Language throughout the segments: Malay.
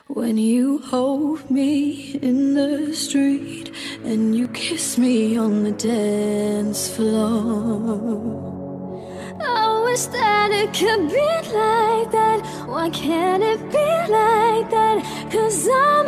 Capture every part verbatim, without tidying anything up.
When you hold me in the street and you kiss me on the dance floor. I wish that it could be like that. Why can't it be like that? 'Cause I'm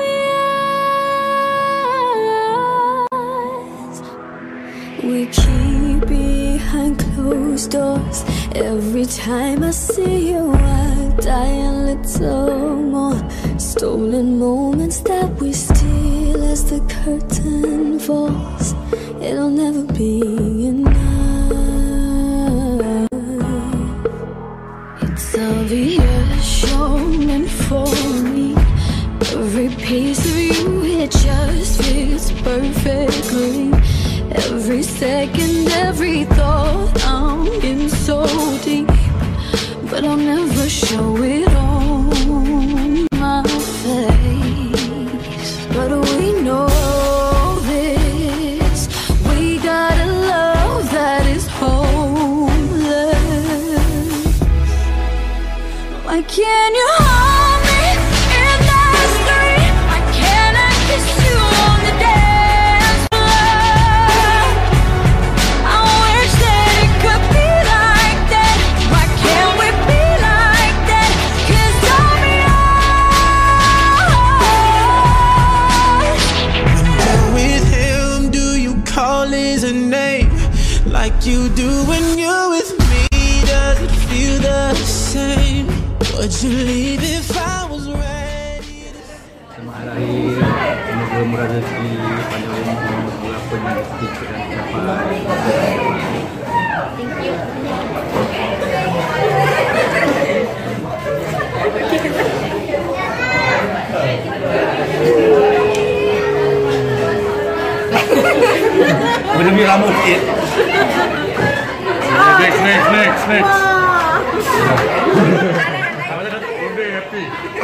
yours. We keep behind closed doors. Every time I see you I die a little more. Stolen moments that we steal as the curtain falls. It'll never be enough. It's obvious you're meant for me. Every piece of you, it just fits perfectly. Every second, every thought, I'm in so deep. But I'll never show it on my face. But we know this, we got a love that is homeless. Why can't you hold me in the street? Why can't I kiss you on the dance floor? I wish that it could be like that. Why can't we be like that? 'Cause I'm yours. With him, do you call his name like you do when you're with me? Does it feel the same? Would you leave if I was ready? Selamat hari raya, semoga murah rezeki, panjang umur, walaupun rezeki dan dapat. Thank you. Boleh ambil rambut sikit. Next, next, next, next. Birthday happy.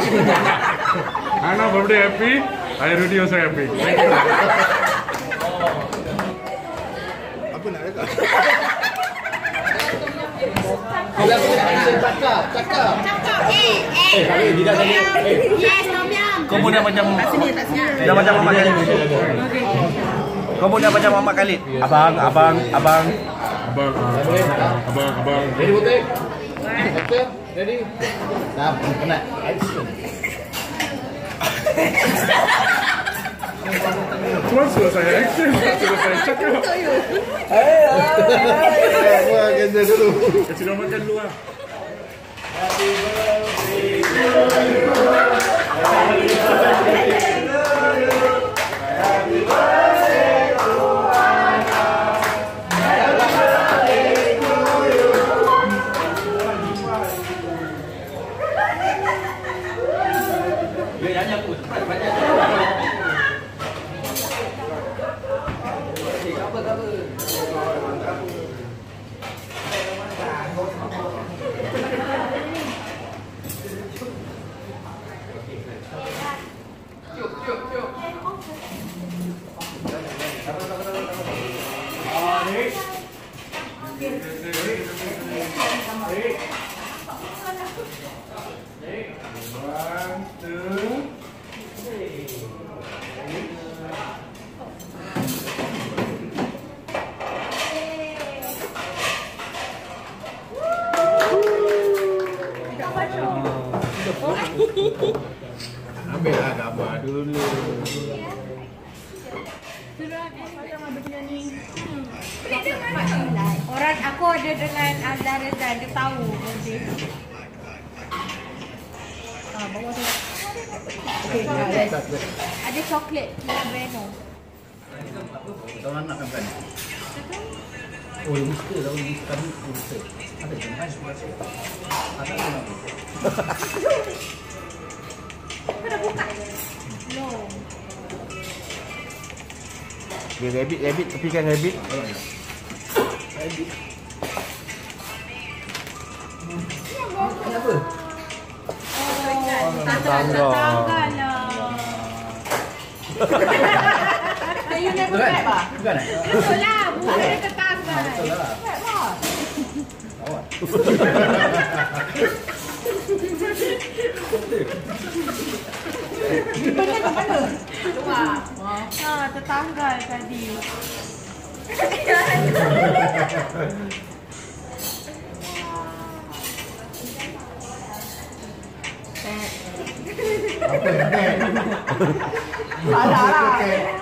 Anna birthday happy. I Rudy also happy. Thank you. Apa nak cakap? Cakap, cakap. Eh, eh. Eh, kali tidak tadi. Eh, Yes, Tom Yum. kau pun dah macam Dah dah macam Mama Khalid. Kau pun dah macam Mama Khalid. Abang, abang, abang. Abang, abang, abang. Ready, Butik? Doktor, ready? Dah, penat. Tuan suruh saya action, suruh saya cakap. Buat kerja dulu. Kasih dia makan dulu lah. Ambillah gambar dulu. Orang aku ada dengan Azhar dan dia tahu dia. Ah, bawa tu. Ada coklat Bueno. Tuan nak kan? Oh, dia mesti tahu dia kami mesti. Ada jangan semua. Ada apa? Kau dah buka? Belum. Okay, rabbit, rabbit, tepikan rabbit. Rabbit. Kenapa? Tangga. Tangga lah. You never grab ah? Bukan eh? Betul lah, bukan dia tetangga. Betul lah. Grab lah. Awak. Luar. Ha, tertanggal tadi. Apa ni? Salah lah.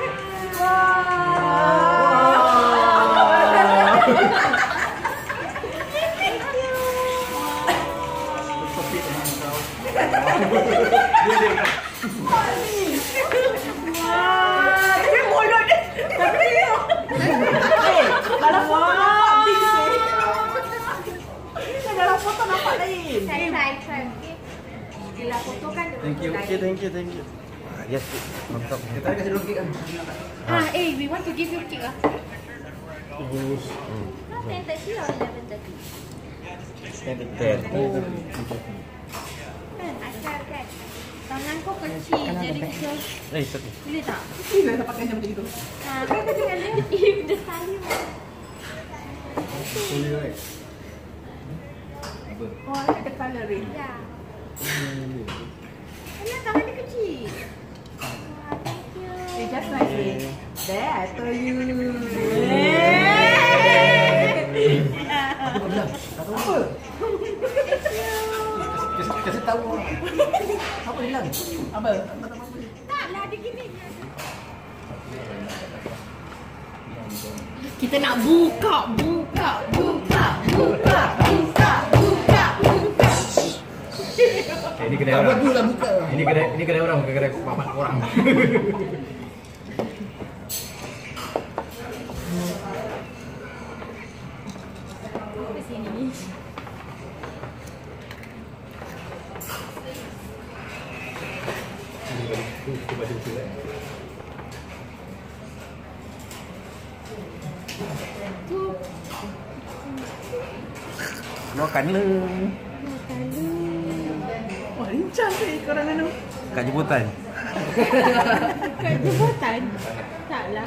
Tapi mulut dia. Tapi dia. Dalam foto nampak big sih. Dalam foto nampak lain. Try, try, try. Okay. Bila foto kan dia Thank you. lain. thank you, thank you. Ah, yes, mantap. Kita kasih dulu kek kan. Ah, eh, we want to give you cake ah. Bagus. Not ten thirty or eleven thirty? Ten. Ten. Kan, asal kan. Tangan kau kecil, jadi kita Eh, satu. boleh tak? Bila nak pakai macam itu? Ah, kau kata dengan dia, if the tali. Boleh right. Apa? Oh, ada colouring. Ya. Kenapa tangan dia kecil? Ah, thank you. Eh, just like this. There, I told you. Apa kau bilang? Tak tahu apa? Kasih, kasih tahu. Apa dia bilang? Apa? Taklah dia gini. Kita nak buka, buka, buka, buka, buka, buka, buka. Eh, ini kedai Apa orang. dulu lah buka. Ini kedai ini kedai orang, bukan kedai papat orang. Ke sini. Makan le. Wah, lincah sih korang anu. Kat jemputan. Kat jembatan. Taklah.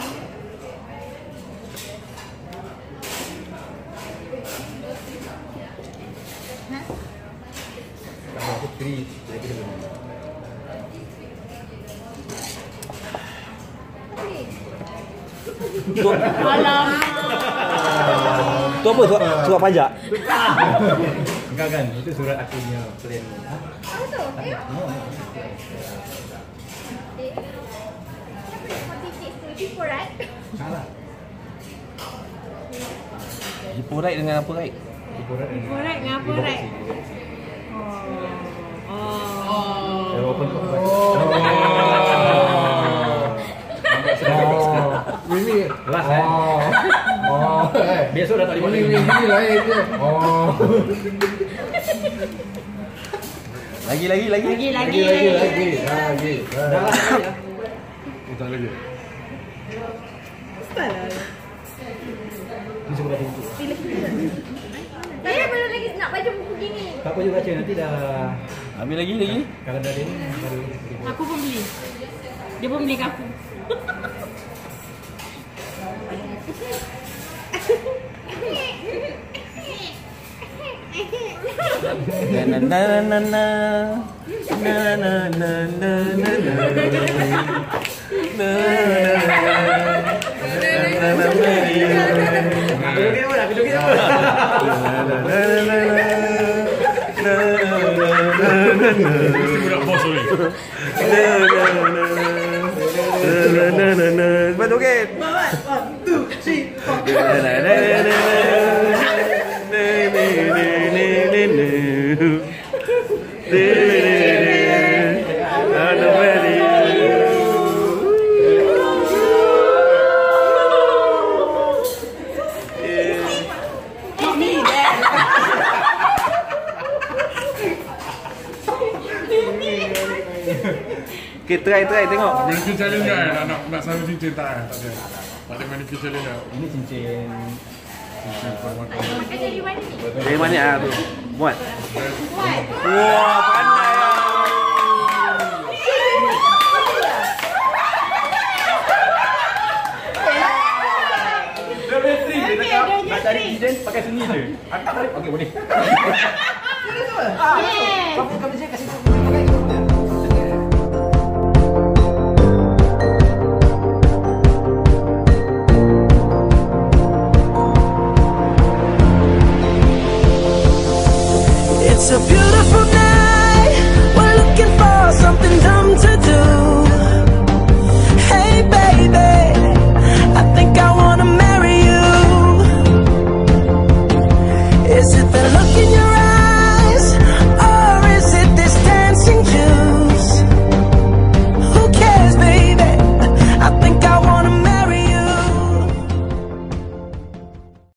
Kalau aku free, saya kira dulu. Alam. Tu apa? Surat, surat pajak? Enggak kan? Itu surat aku punya plan. Apa tu? Tengok. Before, right? Salah. Ipo right dengan apa right? Before, right? Ngapa, right? Oh. Oh. Open kok. Ini. Kelas eh. Oh. Besok dah tak boleh. Ini ini lain dia. Oh. Lagi lagi lagi. Lagi, lagi, Lagi lagi lagi. Lagi. Dah lah. Tak lagi. Ni sebelah pintu. Saya belum lagi nak baca buku gini. Tak apa juga baca nanti dah. Ambil lagi lagi. Kalau dah ada ni baru. Aku pun beli. Dia pun beli kat aku. Na na na na na. Na na na na na na. Na na na na. Joget apa? Aku joget apa? Na na na na na. Na na na na. Mesti budak bos ni. Na na na na. Na na na na. Cepat joget. One, two, three, four. Na na na na na. Na na na na na na. Ada very. Ini deh. Okay, try try tengok. Mannequin challenge kan? Nak nak nak selalu cincin tak eh? Tak ada. Tak ada mannequin challenge tak? Ini cincin. Cincin permata. Makan dari mana ni? Dari mana ah tu? Muat. Buat. Wah, pandai ah. Dia bateri dia cakap nak cari cincin pakai sini je. Angkat balik. Okey, boleh. Yeah. Kau kau kasih kasih pakai. so beautiful.